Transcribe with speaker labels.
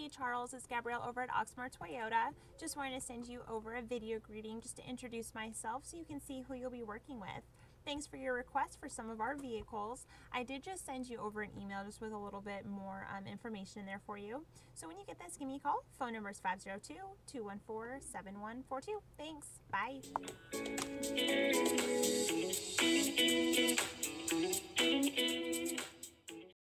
Speaker 1: Hey Charles, it's Gabrielle over at Oxmoor Toyota. Just wanted to send you over a video greeting just to introduce myself so you can see who you'll be working with. Thanks for your request for some of our vehicles. I did just send you over an email just with a little bit more information in there for you. So when you get this, give me a call. Phone number is 502-214-7142. Thanks. Bye.